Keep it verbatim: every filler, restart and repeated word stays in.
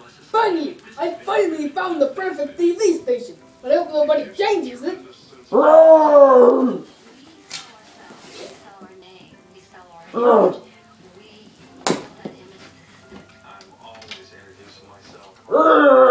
Finally, I finally found the perfect T V station. But I hope nobody changes it. Roar! Roar!